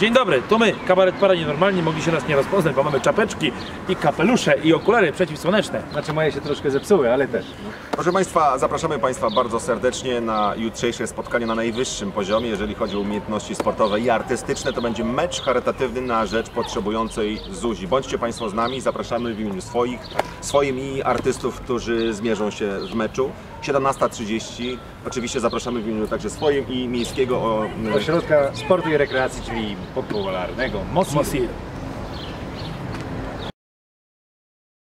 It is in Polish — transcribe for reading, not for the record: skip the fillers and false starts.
Dzień dobry, to my, Kabaret Para Nienormalni. Mogli się nas nie rozpoznać, bo mamy czapeczki i kapelusze i okulary przeciwsłoneczne. Znaczy moje się troszkę zepsuły, ale też. Proszę Państwa, zapraszamy Państwa bardzo serdecznie na jutrzejsze spotkanie na najwyższym poziomie, jeżeli chodzi o umiejętności sportowe i artystyczne. To będzie mecz charytatywny na rzecz potrzebującej Zuzi. Bądźcie Państwo z nami, zapraszamy w imieniu swoim i artystów, którzy zmierzą się w meczu. 17:30. Oczywiście zapraszamy w imieniu także swoim i miejskiego Ośrodka Sportu i Rekreacji, czyli popularnego Mosir.